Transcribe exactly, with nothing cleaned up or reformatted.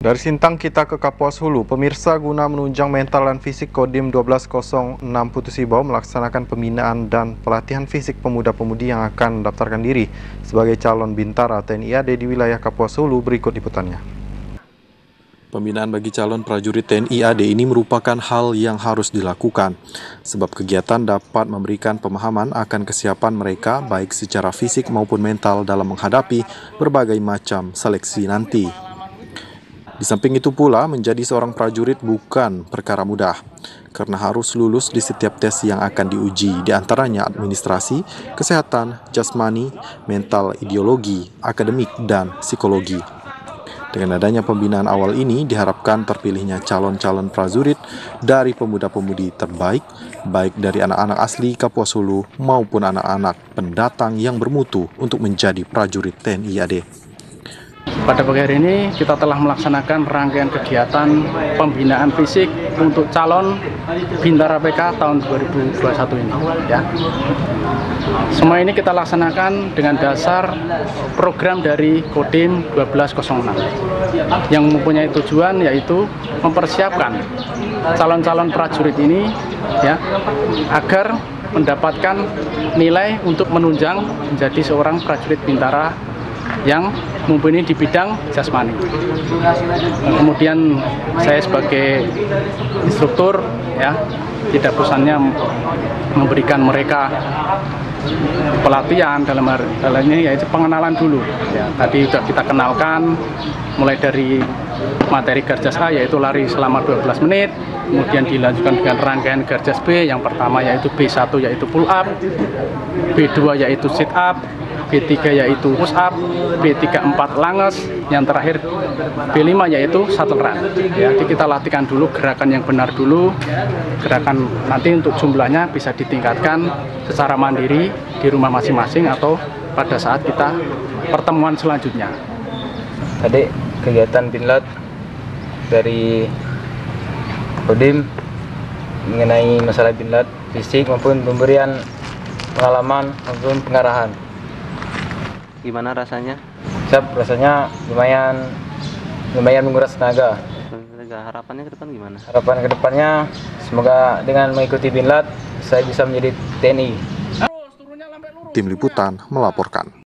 Dari Sintang kita ke Kapuas Hulu, pemirsa guna menunjang mental dan fisik Kodim dua belas nol enam Putu Sibau melaksanakan pembinaan dan pelatihan fisik pemuda-pemudi yang akan mendaftarkan diri sebagai calon bintara T N I A D di wilayah Kapuas Hulu. Berikut liputannya. Pembinaan bagi calon prajurit T N I A D ini merupakan hal yang harus dilakukan, sebab kegiatan dapat memberikan pemahaman akan kesiapan mereka baik secara fisik maupun mental dalam menghadapi berbagai macam seleksi nanti. Di samping itu pula, menjadi seorang prajurit bukan perkara mudah, karena harus lulus di setiap tes yang akan diuji, di antaranya administrasi, kesehatan, jasmani, mental, ideologi, akademik, dan psikologi. Dengan adanya pembinaan awal ini, diharapkan terpilihnya calon-calon prajurit dari pemuda-pemudi terbaik, baik dari anak-anak asli Kapuas Hulu maupun anak-anak pendatang yang bermutu untuk menjadi prajurit T N I A D. Pada pagi hari ini kita telah melaksanakan rangkaian kegiatan pembinaan fisik untuk calon Bintara P K tahun dua ribu dua puluh satu ini. Ya. Semua ini kita laksanakan dengan dasar program dari Kodim dua belas nol enam yang mempunyai tujuan yaitu mempersiapkan calon-calon prajurit ini ya agar mendapatkan nilai untuk menunjang menjadi seorang prajurit bintara yang mumpuni di bidang jasmani. Kemudian saya sebagai instruktur ya tidak bosannya memberikan mereka pelatihan dalam hal ini yaitu pengenalan dulu. Ya, tadi sudah kita kenalkan mulai dari materi Garjas A yaitu lari selama dua belas menit, kemudian dilanjutkan dengan rangkaian Garjas B yang pertama yaitu B satu yaitu pull up, B dua yaitu sit up, B tiga yaitu push up, B tiga empat langes, yang terakhir B lima yaitu shuttle run. Ya, jadi kita latihkan dulu gerakan yang benar dulu. Gerakan nanti untuk jumlahnya bisa ditingkatkan secara mandiri di rumah masing-masing atau pada saat kita pertemuan selanjutnya. Tadi kegiatan binlat dari Kodim mengenai masalah binlat fisik maupun pemberian pengalaman maupun pengarahan. Gimana rasanya? Siap, rasanya lumayan lumayan menguras tenaga. Harapannya ke depan gimana? Harapan ke depannya semoga dengan mengikuti binlat saya bisa menjadi T N I. Tim Liputan melaporkan.